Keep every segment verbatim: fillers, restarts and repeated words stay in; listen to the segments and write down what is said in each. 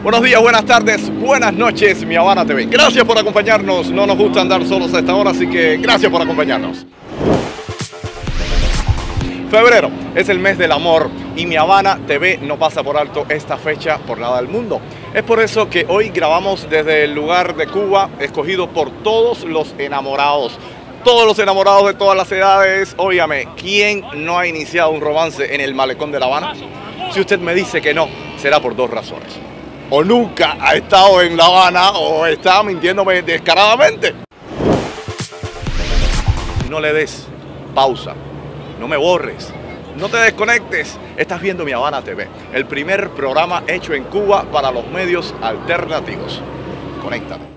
Buenos días, buenas tardes, buenas noches, Mi Habana T V. Gracias por acompañarnos. No nos gusta andar solos a esta hora, así que gracias por acompañarnos. Febrero es el mes del amor y Mi Habana T V no pasa por alto esta fecha por nada del mundo. Es por eso que hoy grabamos desde el lugar de Cuba escogido por todos los enamorados. Todos los enamorados de todas las edades. Óigame, ¿quién no ha iniciado un romance en el malecón de La Habana? Si usted me dice que no, será por dos razones. O nunca ha estado en La Habana o está mintiéndome descaradamente. No le des pausa, no me borres, no te desconectes. Estás viendo Mi Habana T V, el primer programa hecho en Cuba para los medios alternativos. Conéctate.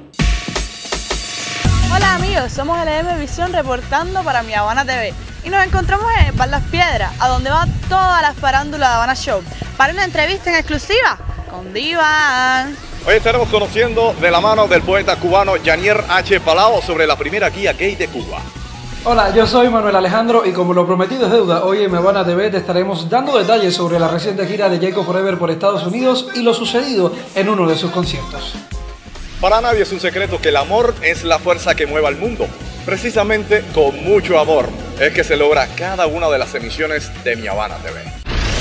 Hola amigos, somos L M Visión reportando para Mi Habana T V y nos encontramos en Bar Las Piedras, a donde va toda la farándula de Habana Show, para una entrevista en exclusiva con Divan. Hoy estaremos conociendo de la mano del poeta cubano Yanier H. Palau sobre la primera guía gay de Cuba. Hola, yo soy Manuel Alejandro y como lo prometido es deuda, hoy en Mi Habana T V te estaremos dando detalles sobre la reciente gira de Jacob Forever por Estados Unidos y lo sucedido en uno de sus conciertos. Para nadie es un secreto que el amor es la fuerza que mueve al mundo. Precisamente con mucho amor es que se logra cada una de las emisiones de Mi Habana T V.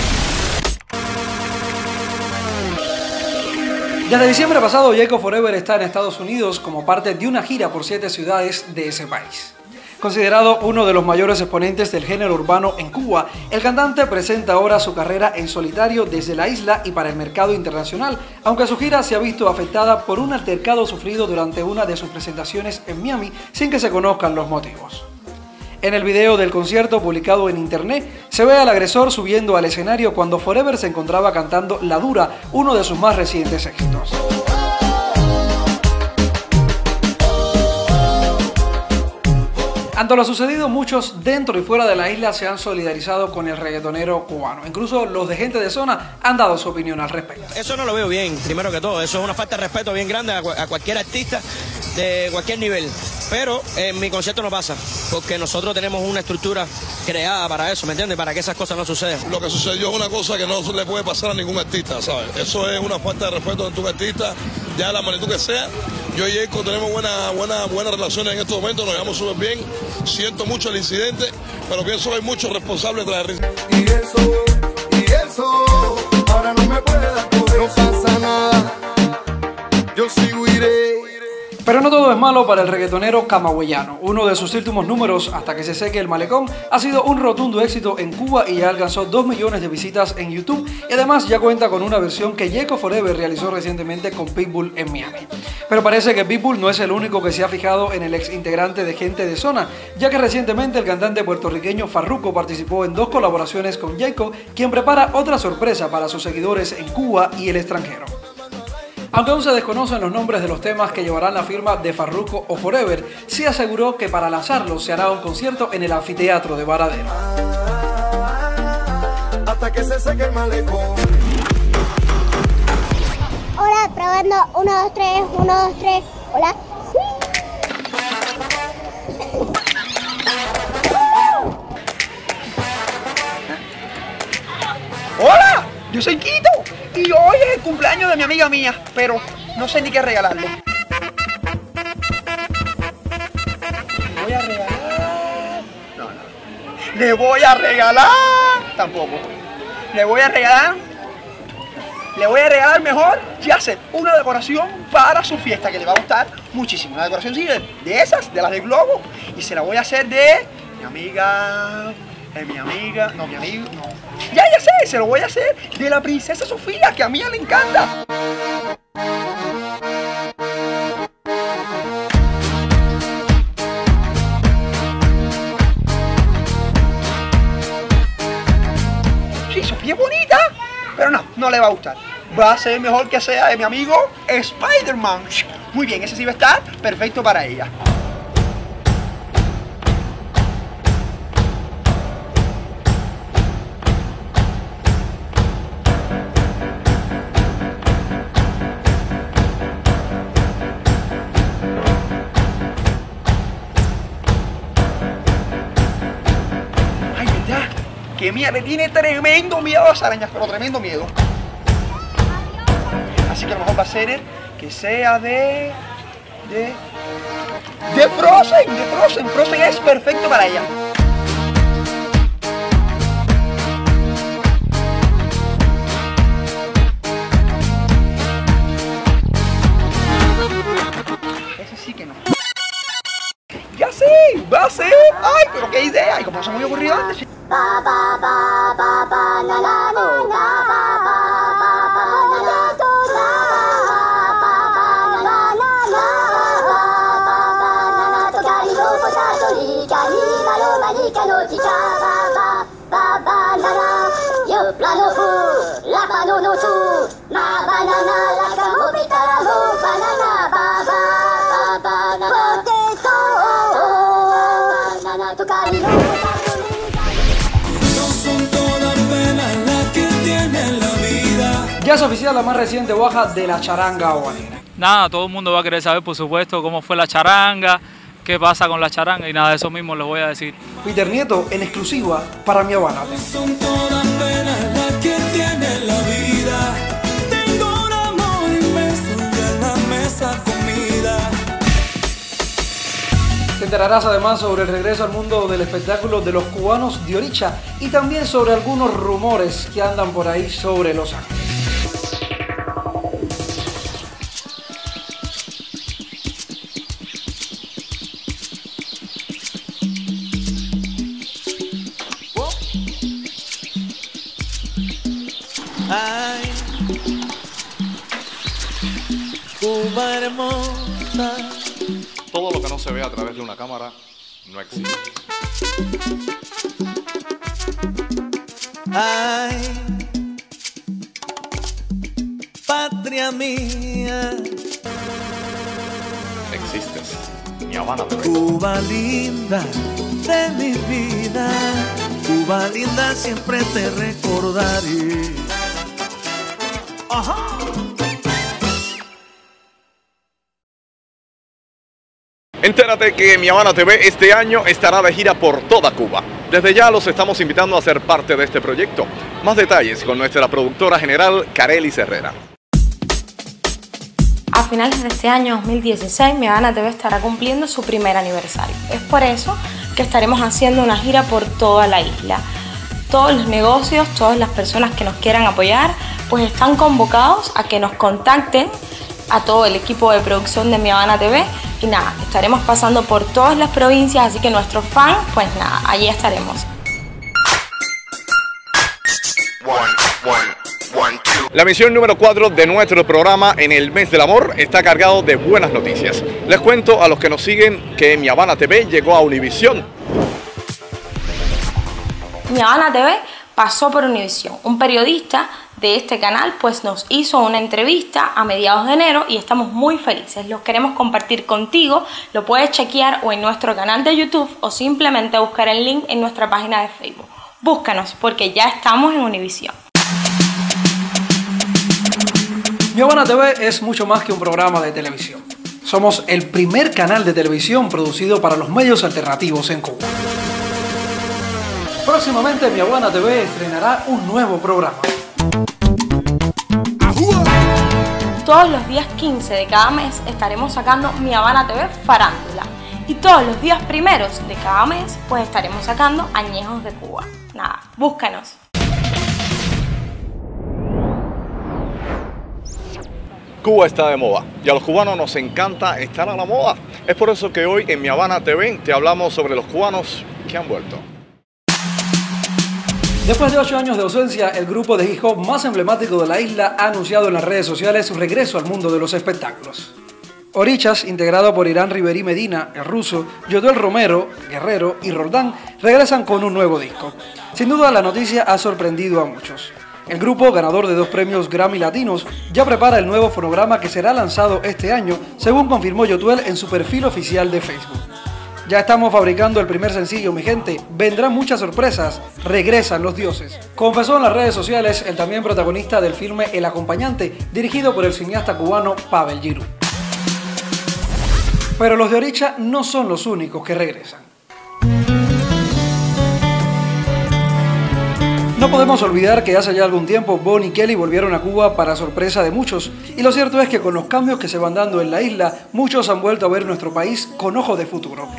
Desde diciembre pasado, Jacob Forever está en Estados Unidos como parte de una gira por siete ciudades de ese país. Considerado uno de los mayores exponentes del género urbano en Cuba, el cantante presenta ahora su carrera en solitario desde la isla y para el mercado internacional, aunque su gira se ha visto afectada por un altercado sufrido durante una de sus presentaciones en Miami sin que se conozcan los motivos. En el video del concierto publicado en internet, se ve al agresor subiendo al escenario cuando Forever se encontraba cantando La Dura, uno de sus más recientes éxitos. Ante lo sucedido, muchos dentro y fuera de la isla se han solidarizado con el reggaetonero cubano. Incluso los de Gente de Zona han dado su opinión al respecto. Eso no lo veo bien, primero que todo. Eso es una falta de respeto bien grande a, a cualquier artista de cualquier nivel. Pero en mi concierto no pasa, porque nosotros tenemos una estructura creada para eso, ¿me entiendes? Para que esas cosas no sucedan. Lo que sucedió es una cosa que no le puede pasar a ningún artista, ¿sabes? Eso es una falta de respeto de tu artista, ya de la magnitud que sea. Yo y Jacob tenemos buenas buena, buena relaciones en estos momentos, nos llevamos súper bien. Siento mucho el incidente, pero pienso que hay muchos responsables de la risa. Y eso, y eso, ahora no me puede dar poder, no pasa nada, yo sigo iré. Pero no todo es malo para el reggaetonero camagüeyano. Uno de sus últimos números, Hasta que se seque el malecón, ha sido un rotundo éxito en Cuba y ya alcanzó dos millones de visitas en YouTube y además ya cuenta con una versión que Jacob Forever realizó recientemente con Pitbull en Miami. Pero parece que Pitbull no es el único que se ha fijado en el ex integrante de Gente de Zona, ya que recientemente el cantante puertorriqueño Farruko participó en dos colaboraciones con Jacob, quien prepara otra sorpresa para sus seguidores en Cuba y el extranjero. Aunque aún se desconocen los nombres de los temas que llevarán la firma de Farruko o Forever, sí aseguró que para lanzarlos se hará un concierto en el anfiteatro de Varadero. Hasta que se seque el malecón. Hola, probando, uno, dos, tres, uno, dos, tres, hola. Hola, yo soy Quito y hoy es el cumpleaños de mi amiga mía, pero no sé ni qué regalarle. ¿Le voy a regalar? No, no. ¿Le voy a regalar? Tampoco. ¿Le voy a regalar? Le voy a regalar mejor, ya sé, una decoración para su fiesta que le va a gustar muchísimo. Una decoración sí, de, de esas, de las de globo, y se la voy a hacer de mi amiga... de mi amiga, no, mi amigo, no. Ya, ya sé, se lo voy a hacer de la princesa Sofía, que a mí le encanta. Sí, Sofía es bonita, pero no, no le va a gustar. Va a ser mejor que sea de mi amigo Spider-Man. Muy bien, ese sí va a estar perfecto para ella. Que Mía le tiene tremendo miedo a las arañas, pero tremendo miedo. así que lo mejor va a ser que sea de... de... de Frozen, de Frozen. Frozen es perfecto para ella. Ese sí que no. Ya sé, va a ser. Ay, pero qué idea. Y como no se me había ocurrido antes. Ba ba ba ba ba la la la la ba ba ba ba la la la ba ba la la la ba ba la la to kari no potato ni kari maloma ni kanotica ba ba ba ba la la yo plano fu la mano no tu ma banana la camopita ho banana ba ba ba ba la potato banana to kari no potato. Ya es oficial la más reciente baja de la charanga habanera. Nada, todo el mundo va a querer saber, por supuesto, cómo fue la charanga, qué pasa con la charanga y nada de eso mismo les voy a decir. Peter Nieto en exclusiva para Mi Habana. Son todas penas las que tiene la vida. Tengo un amor inmenso y en la mesa comida. Te enterarás además sobre el regreso al mundo del espectáculo de los cubanos de Oricha y también sobre algunos rumores que andan por ahí sobre Los Ángeles. Ay, Cuba hermosa. Todo lo que no se ve a través de una cámara no existe. Ay, patria mía. Existes. Mi Habana T V. Cuba linda de mi vida. Cuba linda, siempre te recordaré. Ajá. Entérate que Mi Habana T V este año estará de gira por toda Cuba. Desde ya los estamos invitando a ser parte de este proyecto. Más detalles con nuestra productora general, Carelis Herrera. A finales de este año dos mil dieciséis, Mi Habana T V estará cumpliendo su primer aniversario. Es por eso que estaremos haciendo una gira por toda la isla. Todos los negocios, todas las personas que nos quieran apoyar, pues están convocados a que nos contacten a todo el equipo de producción de Mi Habana T V y nada, estaremos pasando por todas las provincias, así que nuestros fans, pues nada, allí estaremos. La misión número cuatro de nuestro programa en el mes del amor está cargado de buenas noticias. Les cuento a los que nos siguen que Mi Habana T V llegó a Univisión. Mi Habana T V pasó por Univisión. Un periodista de este canal pues nos hizo una entrevista a mediados de enero y estamos muy felices. Los queremos compartir contigo. Lo puedes chequear o en nuestro canal de YouTube o simplemente buscar el link en nuestra página de Facebook. Búscanos porque ya estamos en Univisión. Mi Habana T V es mucho más que un programa de televisión. Somos el primer canal de televisión producido para los medios alternativos en Cuba. Próximamente Mi Habana T V estrenará un nuevo programa. Todos los días quince de cada mes estaremos sacando Mi Habana T V Farándula. Y todos los días primeros de cada mes pues estaremos sacando Añejos de Cuba. Nada, búscanos. Cuba está de moda y a los cubanos nos encanta estar a la moda. Es por eso que hoy en Mi Habana T V te hablamos sobre los cubanos que han vuelto. Después de ocho años de ausencia, el grupo de hip hop más emblemático de la isla ha anunciado en las redes sociales su regreso al mundo de los espectáculos. Orichas, integrado por Irán Riverí Medina, el ruso, Yotuel Romero, Guerrero y Roldán, regresan con un nuevo disco. Sin duda la noticia ha sorprendido a muchos. El grupo, ganador de dos premios Grammy Latinos, ya prepara el nuevo fonograma que será lanzado este año, según confirmó Yotuel en su perfil oficial de Facebook. Ya estamos fabricando el primer sencillo, mi gente. Vendrán muchas sorpresas. Regresan los dioses. Confesó en las redes sociales el también protagonista del filme El Acompañante, dirigido por el cineasta cubano Pavel Giroud. Pero los de Oricha no son los únicos que regresan. No No podemos olvidar que hace ya algún tiempo Bon y Kelly volvieron a Cuba para sorpresa de muchos, y lo cierto es que con los cambios que se van dando en la isla, muchos han vuelto a ver nuestro país con ojo de futuro.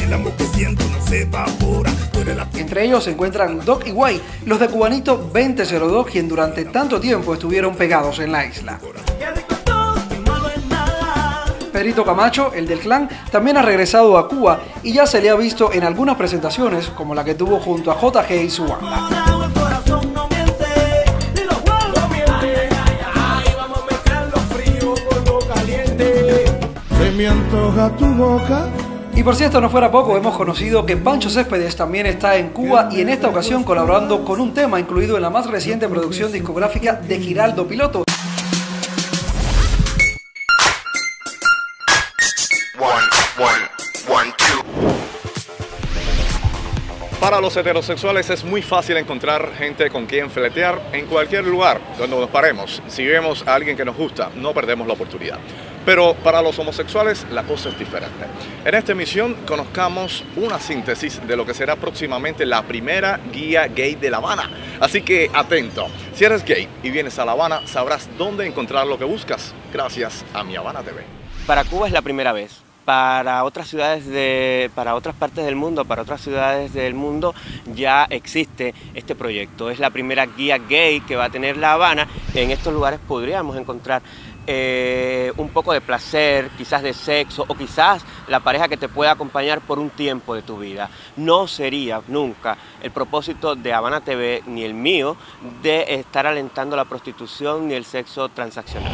Entre ellos se encuentran Doc y Guay, los de Cubanito veinte cero dos, quien durante tanto tiempo estuvieron pegados en la isla. Perito Camacho, el del clan, también ha regresado a Cuba y ya se le ha visto en algunas presentaciones, como la que tuvo junto a J G y su banda. Se me antoja tu boca. Y por si esto no fuera poco, hemos conocido que Pancho Céspedes también está en Cuba y en esta ocasión colaborando con un tema incluido en la más reciente producción discográfica de Giraldo Piloto. Para los heterosexuales es muy fácil encontrar gente con quien fletear en cualquier lugar donde nos paremos. Si vemos a alguien que nos gusta, no perdemos la oportunidad. Pero para los homosexuales la cosa es diferente. En esta emisión conozcamos una síntesis de lo que será próximamente la primera guía gay de La Habana. Así que atento, si eres gay y vienes a La Habana, sabrás dónde encontrar lo que buscas, gracias a Mi Habana T V. Para Cuba es la primera vez. Para otras ciudades de, para otras partes del mundo, para otras ciudades del mundo ya existe este proyecto. Es la primera guía gay que va a tener La Habana. En estos lugares podríamos encontrar eh, un poco de placer, quizás de sexo, o quizás la pareja que te pueda acompañar por un tiempo de tu vida. No sería nunca el propósito de Habana T V, ni el mío, de estar alentando la prostitución ni el sexo transaccional.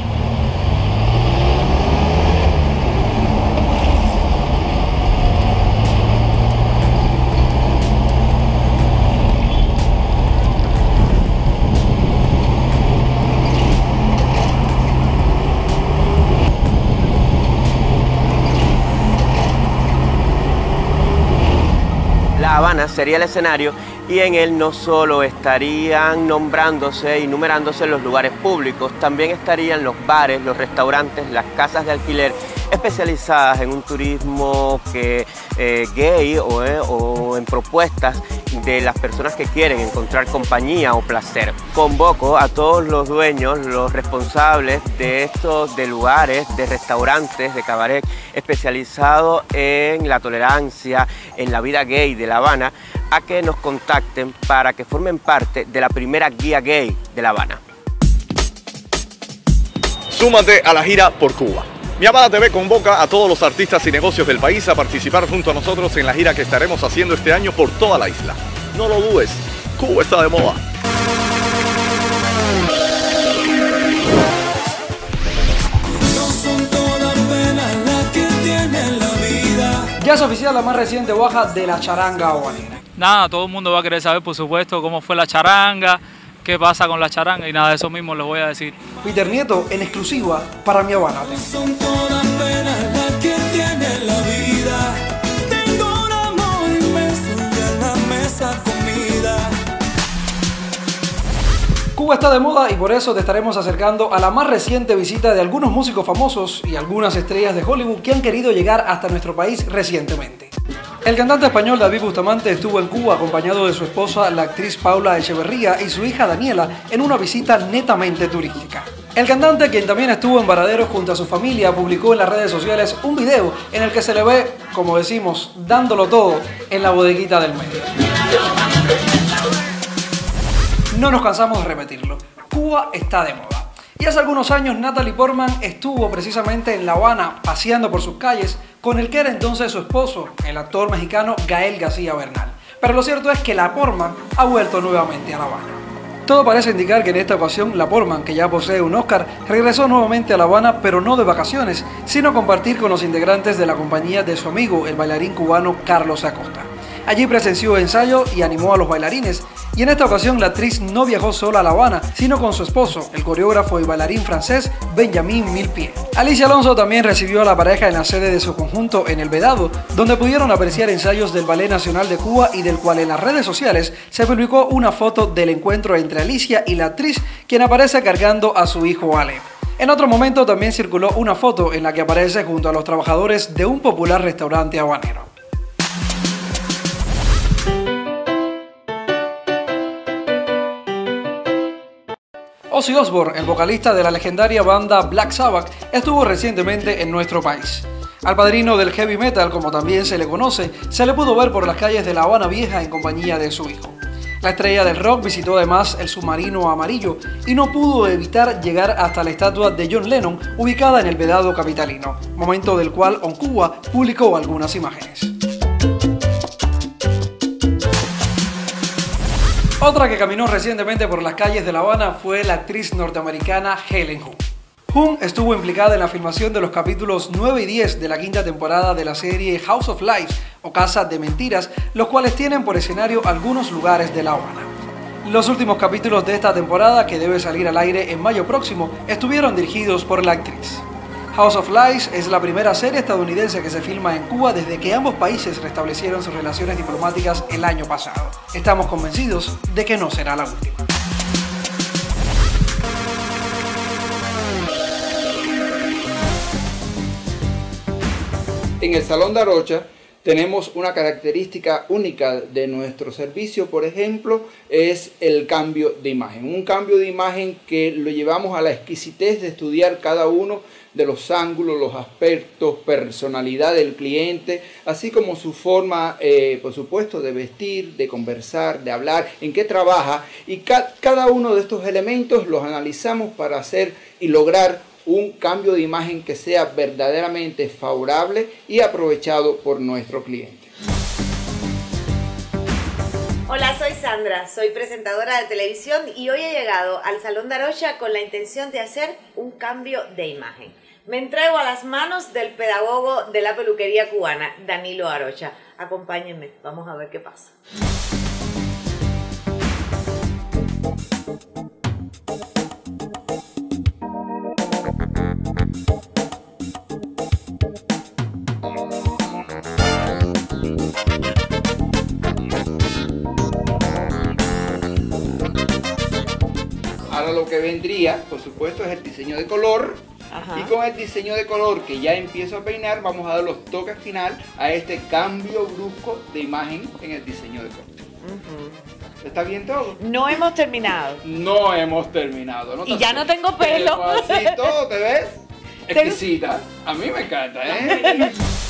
La Habana sería el escenario y en él no solo estarían nombrándose y numerándose los lugares públicos, también estarían los bares, los restaurantes, las casas de alquiler especializadas en un turismo que, eh, gay o, eh, o en propuestas de las personas que quieren encontrar compañía o placer. Convoco a todos los dueños, los responsables de estos de lugares, de restaurantes, de cabaret especializados en la tolerancia, en la vida gay de La Habana, a que nos contacten para que formen parte de la primera guía gay de La Habana. Súmate a la gira por Cuba. Mi Habana T V convoca a todos los artistas y negocios del país a participar junto a nosotros en la gira que estaremos haciendo este año por toda la isla. No lo dudes, Cuba está de moda. Ya es oficial la más reciente baja de la charanga habanera. Nada, todo el mundo va a querer saber, por supuesto, cómo fue la charanga, qué pasa con la charanga y nada de eso mismo les voy a decir. Peter Nieto en exclusiva para Mi Habana T V. Son todas penas las que tiene la vida. Tengo un amor inmenso y en la mesa comida. Cuba está de moda y por eso te estaremos acercando a la más reciente visita de algunos músicos famosos y algunas estrellas de Hollywood que han querido llegar hasta nuestro país recientemente. El cantante español David Bustamante estuvo en Cuba acompañado de su esposa, la actriz Paula Echeverría, y su hija Daniela en una visita netamente turística. El cantante, quien también estuvo en Varadero junto a su familia, publicó en las redes sociales un video en el que se le ve, como decimos, dándolo todo en la bodeguita del medio. No nos cansamos de repetirlo, Cuba está de moda. Y hace algunos años Natalie Portman estuvo precisamente en La Habana paseando por sus calles con el que era entonces su esposo, el actor mexicano Gael García Bernal. Pero lo cierto es que la Portman ha vuelto nuevamente a La Habana. Todo parece indicar que en esta ocasión la Portman, que ya posee un Oscar, regresó nuevamente a La Habana, pero no de vacaciones, sino a compartir con los integrantes de la compañía de su amigo, el bailarín cubano Carlos Acosta. Allí presenció ensayo y animó a los bailarines, y en esta ocasión la actriz no viajó sola a La Habana, sino con su esposo, el coreógrafo y bailarín francés Benjamin Millepied. Alicia Alonso también recibió a la pareja en la sede de su conjunto en El Vedado, donde pudieron apreciar ensayos del Ballet Nacional de Cuba y del cual en las redes sociales se publicó una foto del encuentro entre Alicia y la actriz, quien aparece cargando a su hijo Ale. En otro momento también circuló una foto en la que aparece junto a los trabajadores de un popular restaurante habanero. Ozzy Osbourne, el vocalista de la legendaria banda Black Sabbath, estuvo recientemente en nuestro país. Al padrino del heavy metal, como también se le conoce, se le pudo ver por las calles de La Habana Vieja en compañía de su hijo. La estrella del rock visitó además el submarino amarillo y no pudo evitar llegar hasta la estatua de John Lennon ubicada en el Vedado capitalino, momento del cual Oncuba publicó algunas imágenes. Otra que caminó recientemente por las calles de La Habana fue la actriz norteamericana Helen Hunt. Hunt estuvo implicada en la filmación de los capítulos nueve y diez de la quinta temporada de la serie House of Lies o Casa de Mentiras, los cuales tienen por escenario algunos lugares de La Habana. Los últimos capítulos de esta temporada, que debe salir al aire en mayo próximo, estuvieron dirigidos por la actriz. House of Lies es la primera serie estadounidense que se filma en Cuba desde que ambos países restablecieron sus relaciones diplomáticas el año pasado. Estamos convencidos de que no será la última. En el Salón de Arocha tenemos una característica única de nuestro servicio, por ejemplo, es el cambio de imagen. Un cambio de imagen que lo llevamos a la exquisitez de estudiar cada uno de los ángulos, los aspectos, personalidad del cliente, así como su forma, eh, por supuesto, de vestir, de conversar, de hablar, en qué trabaja. Y ca cada uno de estos elementos los analizamos para hacer y lograr un cambio de imagen que sea verdaderamente favorable y aprovechado por nuestro cliente. Hola, soy Sandra, soy presentadora de televisión y hoy he llegado al Salón de Arocha con la intención de hacer un cambio de imagen. Me entrego a las manos del pedagogo de la peluquería cubana, Danilo Arocha. Acompáñenme, vamos a ver qué pasa. Ahora lo que vendría, por supuesto, es el diseño de color. Ajá. Y con el diseño de color que ya empiezo a peinar, vamos a dar los toques final a este cambio brusco de imagen en el diseño de color. Uh-huh. ¿Está bien todo? No hemos terminado. No hemos terminado. ¿No? Y ya no tengo pelo. Pero así todo, ¿te ves? Exquisita. A mí me encanta, ¿eh?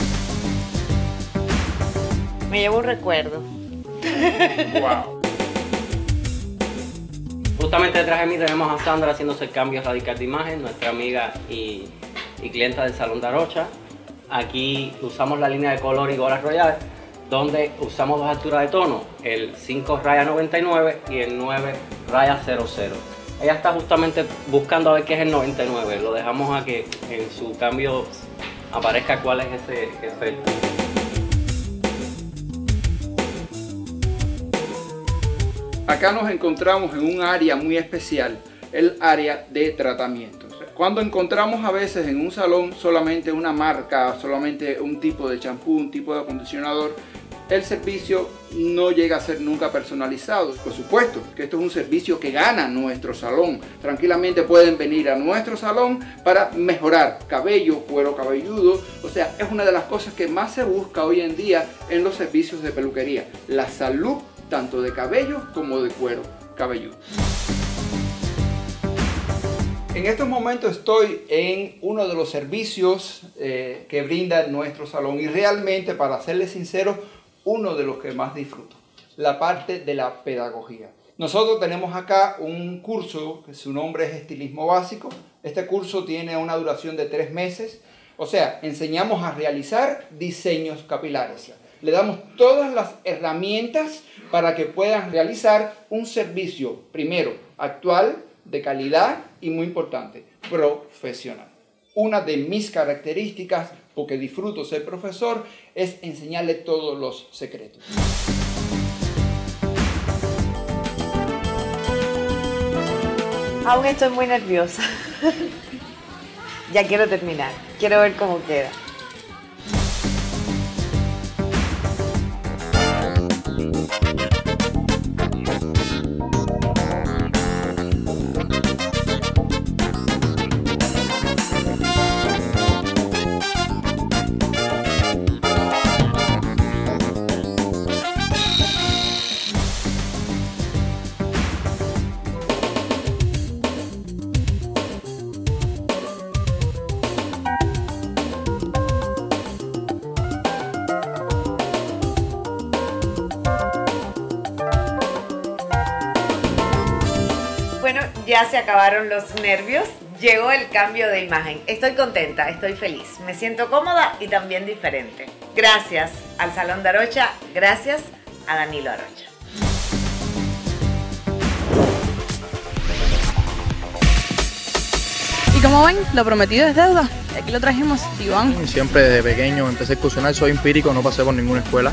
Me llevo un recuerdo. Wow. Justamente detrás de mí tenemos a Sandra haciéndose el cambio radical de imagen, nuestra amiga y, y clienta del Salón de Arocha. Aquí usamos la línea de color y Goras Royal, donde usamos dos alturas de tono, el cinco raya noventa y nueve y el nueve raya cero cero. Ella está justamente buscando a ver qué es el noventa y nueve, lo dejamos a que en su cambio aparezca cuál es ese efecto. Acá nos encontramos en un área muy especial, el área de tratamientos. Cuando encontramos a veces en un salón solamente una marca, solamente un tipo de champú, un tipo de acondicionador, el servicio no llega a ser nunca personalizado. Por supuesto que esto es un servicio que gana nuestro salón. Tranquilamente pueden venir a nuestro salón para mejorar cabello, cuero cabelludo. O sea, es una de las cosas que más se busca hoy en día en los servicios de peluquería. La salud tanto de cabello como de cuero cabelludo. En estos momentos estoy en uno de los servicios eh, que brinda nuestro salón y realmente, para serles sincero, uno de los que más disfruto, la parte de la pedagogía. Nosotros tenemos acá un curso que su nombre es Estilismo Básico. Este curso tiene una duración de tres meses, o sea, enseñamos a realizar diseños capilares. Le damos todas las herramientas para que puedan realizar un servicio, primero, actual, de calidad y, muy importante, profesional. Una de mis características, porque disfruto ser profesor, es enseñarle todos los secretos. Aún estoy muy nerviosa. Ya quiero terminar. Quiero ver cómo queda. Bueno, ya se acabaron los nervios, llegó el cambio de imagen. Estoy contenta, estoy feliz, me siento cómoda y también diferente. Gracias al Salón de Arocha, gracias a Danilo Arocha. Y como ven, lo prometido es deuda. Y aquí lo trajimos, Iván. Siempre desde pequeño empecé a excursionar, soy empírico, no pasé por ninguna escuela.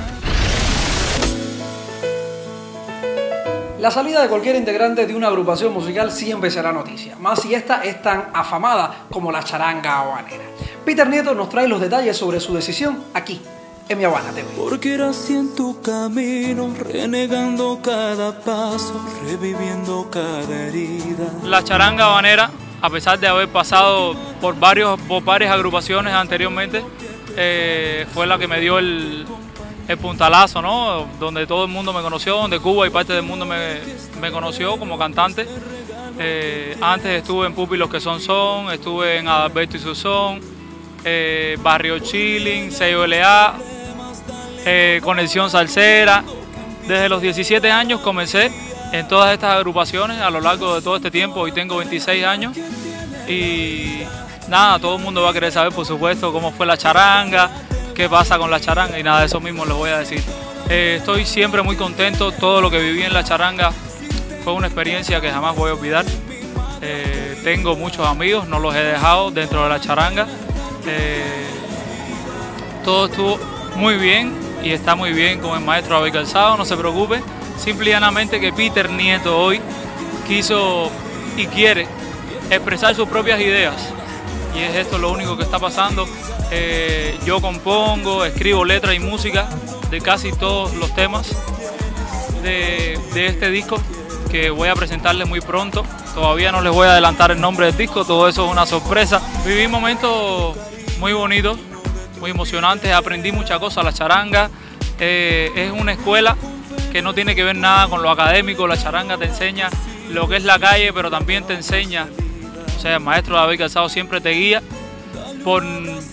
La salida de cualquier integrante de una agrupación musical siempre será noticia, más si esta es tan afamada como la charanga habanera. Peter Nieto nos trae los detalles sobre su decisión aquí, en Mi Habana T V. Porque irás en tu camino, renegando cada paso, reviviendo cada herida. La charanga habanera, a pesar de haber pasado por, varios, por varias agrupaciones anteriormente, eh, fue la que me dio el... el puntalazo, ¿no? Donde todo el mundo me conoció, donde Cuba y parte del mundo me, me conoció como cantante. Eh, antes estuve en Pupi Los Que Son Son, estuve en Adalberto y Susón, eh, Barrio Chilling, C O L A, eh, Conexión Salsera. Desde los diecisiete años comencé en todas estas agrupaciones a lo largo de todo este tiempo. Hoy tengo veintiséis años y nada, todo el mundo va a querer saber, por supuesto, cómo fue la charanga, qué pasa con la charanga y nada de eso mismo les voy a decir. Eh, estoy siempre muy contento, todo lo que viví en la charanga fue una experiencia que jamás voy a olvidar. Eh, tengo muchos amigos, no los he dejado dentro de la charanga. Eh, todo estuvo muy bien y está muy bien con el maestro David Calzado, no se preocupe. Simple y llanamente que Peter Nieto hoy quiso y quiere expresar sus propias ideas y es esto lo único que está pasando. Eh, yo compongo, escribo letras y música de casi todos los temas de, de este disco que voy a presentarles muy pronto. Todavía no les voy a adelantar el nombre del disco, todo eso es una sorpresa. Viví momentos muy bonitos, muy emocionantes, aprendí muchas cosas. La charanga eh, es una escuela que no tiene que ver nada con lo académico. La charanga te enseña lo que es la calle, pero también te enseña, o sea, el maestro David Calzado siempre te guía por...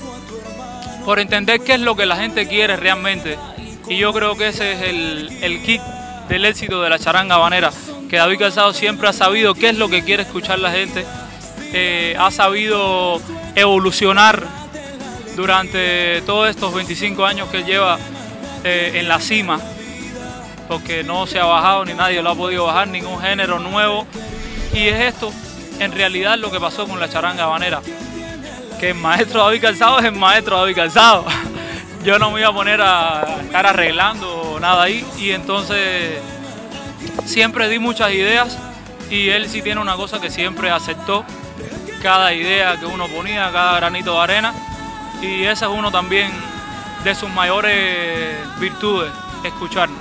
por entender qué es lo que la gente quiere realmente. Y yo creo que ese es el, el kit del éxito de la charanga habanera, que David Calzado siempre ha sabido qué es lo que quiere escuchar la gente, eh, ha sabido evolucionar durante todos estos veinticinco años que lleva eh, en la cima, porque no se ha bajado ni nadie lo ha podido bajar, ningún género nuevo. Y es esto, en realidad, lo que pasó con la charanga habanera, que el maestro David Calzado es el maestro David Calzado. Yo no me iba a poner a estar arreglando nada ahí y entonces siempre di muchas ideas y él sí tiene una cosa que siempre aceptó cada idea que uno ponía, cada granito de arena y esa es uno también de sus mayores virtudes, escucharnos.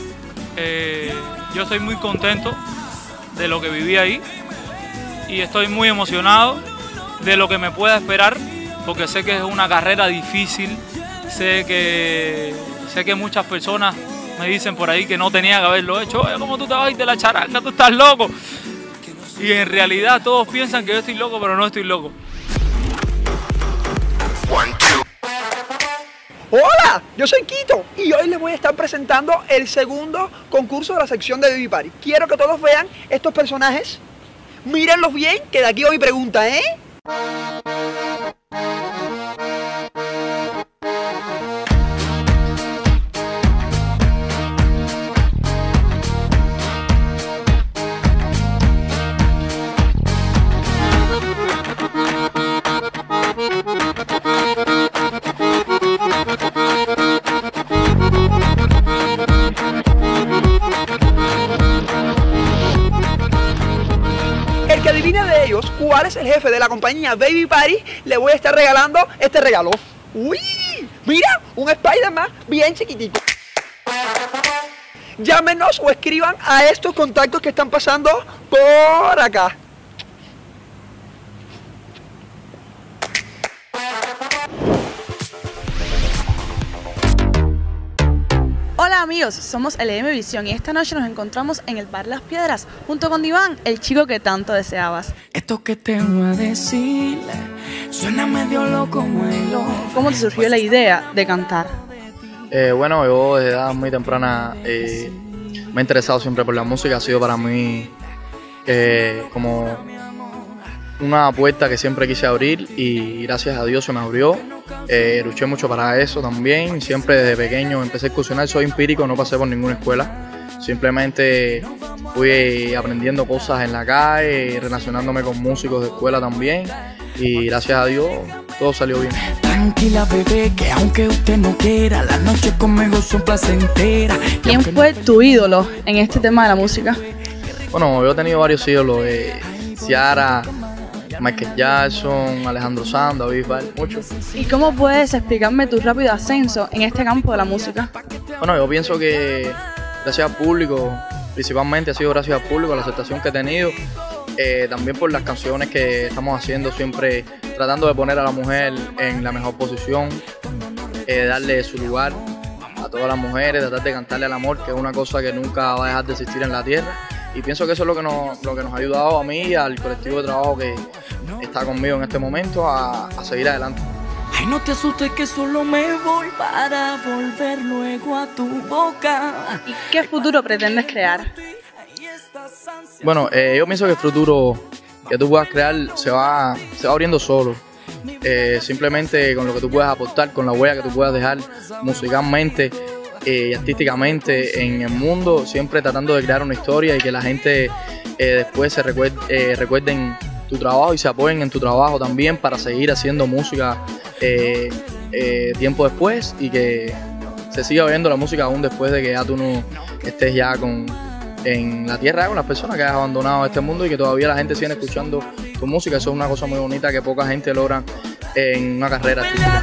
Eh, yo estoy muy contento de lo que viví ahí y estoy muy emocionado de lo que me pueda esperar, porque sé que es una carrera difícil, sé que, sé que muchas personas me dicen por ahí que no tenía que haberlo hecho. Oye, ¿cómo tú te vas a ir de la charanga? Tú estás loco. Y en realidad todos piensan que yo estoy loco, pero no estoy loco. Hola, yo soy Quito y hoy les voy a estar presentando el segundo concurso de la sección de Baby Party. Quiero que todos vean estos personajes, mírenlos bien, que de aquí hoy pregunta, ¿eh? El que adivine de ellos cuál es el jefe de la compañía Baby Party, le voy a estar regalando este regalo. ¡Uy! Mira, un Spider-Man bien chiquitito. Llámenos o escriban a estos contactos que están pasando por acá. Hola amigos, somos L M Visión y esta noche nos encontramos en el Bar Las Piedras junto con Iván, el chico que tanto deseabas. Esto que te voy a decir suena medio loco, muy loco. ¿Cómo te surgió la idea de cantar? Eh, bueno, yo desde edad muy temprana eh, me he interesado siempre por la música, ha sido para mí eh, como una puerta que siempre quise abrir y gracias a Dios se me abrió. Eh, luché mucho para eso también, siempre desde pequeño empecé a excursionar, soy empírico, no pasé por ninguna escuela, simplemente fui aprendiendo cosas en la calle, relacionándome con músicos de escuela también y gracias a Dios todo salió bien. Tranquila bebé, que aunque usted no quiera, las noches conmigo son placenteras. ¿Quién fue tu ídolo en este tema de la música? Bueno, yo he tenido varios ídolos, eh, Ciara, Michael Jackson, Alejandro Sanz, David Bisbal, muchos. ¿Y cómo puedes explicarme tu rápido ascenso en este campo de la música? Bueno, yo pienso que gracias al público, principalmente ha sido gracias al público, la aceptación que he tenido, eh, también por las canciones que estamos haciendo, siempre tratando de poner a la mujer en la mejor posición, eh, darle su lugar a todas las mujeres, tratar de cantarle al amor, que es una cosa que nunca va a dejar de existir en la tierra. Y pienso que eso es lo que nos, lo que nos ha ayudado a mí y al colectivo de trabajo que está conmigo en este momento a, a seguir adelante. Ay, no te asustes que solo me voy para volver luego a tu boca. ¿Y qué futuro pretendes crear? Bueno, eh, yo pienso que el futuro que tú puedas crear se va, se va abriendo solo. Eh, simplemente con lo que tú puedas aportar, con la huella que tú puedas dejar musicalmente y eh, artísticamente en el mundo, siempre tratando de crear una historia y que la gente eh, después se recuerde, eh, recuerden tu trabajo y se apoyen en tu trabajo también para seguir haciendo música eh, eh, tiempo después y que se siga oyendo la música aún después de que ya tú no estés ya con, en la tierra con las personas que has abandonado este mundo y que todavía la gente sigue escuchando tu música. Eso es una cosa muy bonita que poca gente logra en una carrera artística.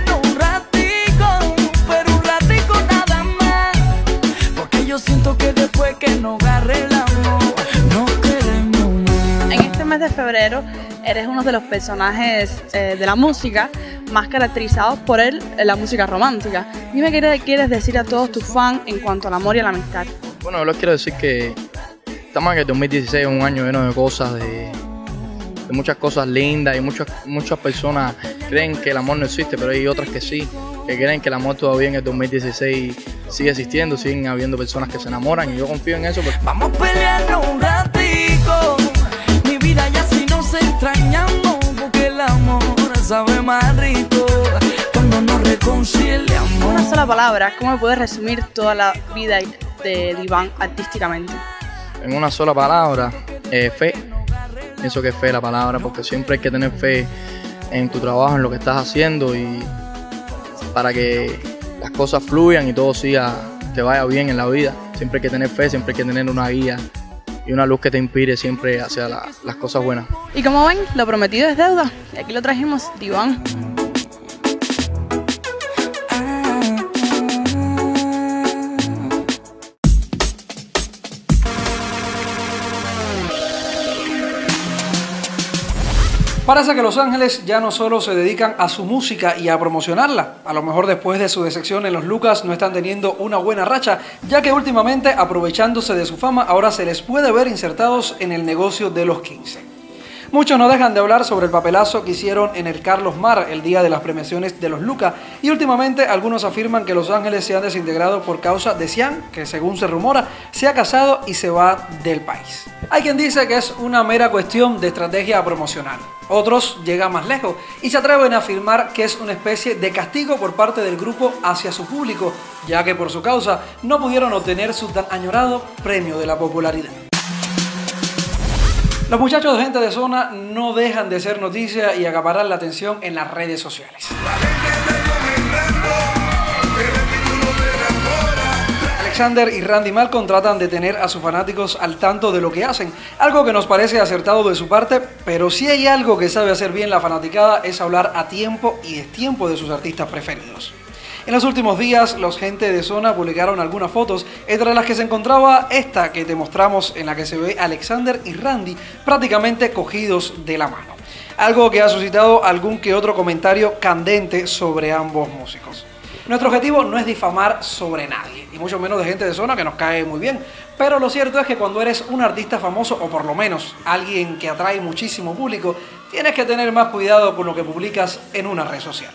Yo siento que después que no agarre el amor, no queremos más. En este mes de febrero eres uno de los personajes eh, de la música más caracterizados por el, la música romántica. Dime qué le quieres decir a todos tus fans en cuanto al amor y a la amistad. Bueno, yo les quiero decir que estamos en el dos mil dieciséis, un año lleno de cosas, de, de muchas cosas lindas y muchas, muchas personas creen que el amor no existe, pero hay otras que sí, que creen que el amor todavía en el dos mil dieciséis sigue existiendo, siguen habiendo personas que se enamoran y yo confío en eso. Porque... Vamos a pelearnos un ratico, mi vida ya si nos extrañamos, porque el amor sabe más rico cuando nos reconciliamos. Una sola palabra, ¿cómo puedes resumir toda la vida de Diván artísticamente? En una sola palabra, eh, fe. Pienso que es fe la palabra, porque siempre hay que tener fe en tu trabajo, en lo que estás haciendo y para que las cosas fluyan y todo siga, te vaya bien en la vida. Siempre hay que tener fe, siempre hay que tener una guía y una luz que te inspire siempre hacia la, las cosas buenas. Y como ven, lo prometido es deuda y aquí lo trajimos, Diván. Parece que Los Ángeles ya no solo se dedican a su música y a promocionarla, a lo mejor después de su decepción en los Lucas no están teniendo una buena racha, ya que últimamente, aprovechándose de su fama, ahora se les puede ver insertados en el negocio de los quince. Muchos no dejan de hablar sobre el papelazo que hicieron en el Carlos Mar el día de las premiaciones de los Lucas y últimamente algunos afirman que Los Ángeles se han desintegrado por causa de Cian, que según se rumora, se ha casado y se va del país. Hay quien dice que es una mera cuestión de estrategia promocional. Otros llegan más lejos y se atreven a afirmar que es una especie de castigo por parte del grupo hacia su público, ya que por su causa no pudieron obtener su tan añorado premio de la popularidad. Los muchachos de Gente de Zona no dejan de ser noticia y acaparar la atención en las redes sociales. Alexander y Randy Malcolm tratan de tener a sus fanáticos al tanto de lo que hacen, algo que nos parece acertado de su parte, pero si hay algo que sabe hacer bien la fanaticada es hablar a tiempo y destiempo de sus artistas preferidos. En los últimos días, los Gente de Zona publicaron algunas fotos, entre las que se encontraba esta que te mostramos, en la que se ve a Alexander y Randy prácticamente cogidos de la mano. Algo que ha suscitado algún que otro comentario candente sobre ambos músicos. Nuestro objetivo no es difamar sobre nadie, y mucho menos de Gente de Zona, que nos cae muy bien, pero lo cierto es que cuando eres un artista famoso, o por lo menos alguien que atrae muchísimo público, tienes que tener más cuidado con lo que publicas en una red social.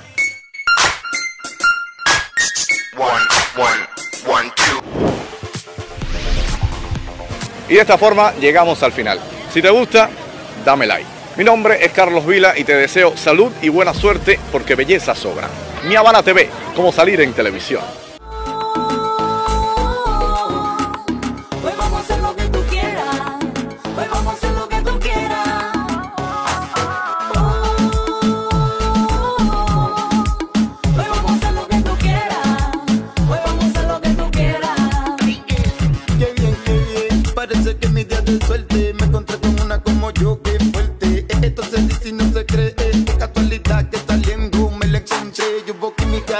One, one, one, two. Y de esta forma llegamos al final. Si te gusta, dame like. Mi nombre es Carlos Vila y te deseo salud y buena suerte porque belleza sobra. Mi Habana T V, como salir en televisión. Hoy vamos a hacer lo que tú quieras. Hoy vamos a hacer lo que tú quieras. Hoy vamos a hacer lo que tú quieras. Hoy vamos a hacer lo que tú quieras. Qué bien, qué bien. Parece que mi día de suerte me encontré con una como yo, que fuerte. Esto se dice y no se cree. Qué casualidad que saliendo me la encontré. Yo hubo química.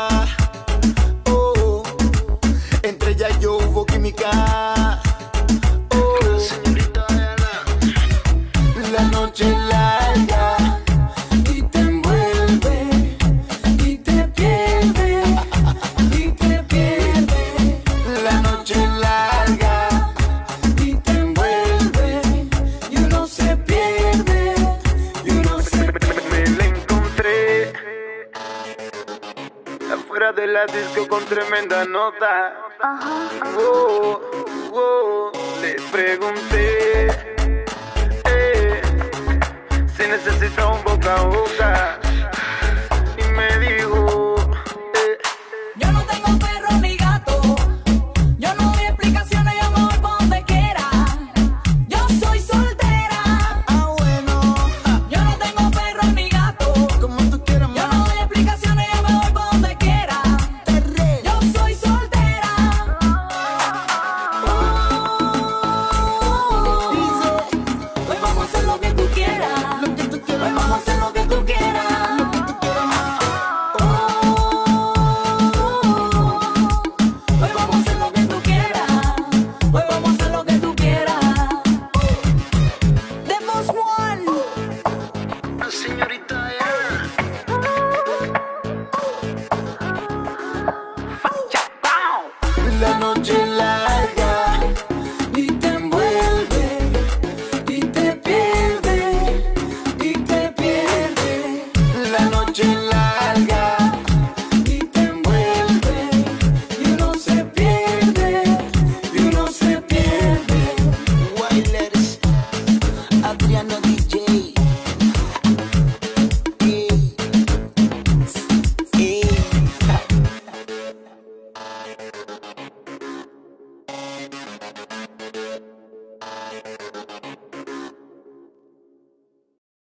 Oh, entre ella y yo hubo química. Oh, señorita Ana. La noche larga Y te envuelve, y te pierde, y te pierde. la noche larga Y te envuelve, y uno se pierde, y uno se me la encontré afuera de la disco con tremenda nota. Oh, oh, le pregunté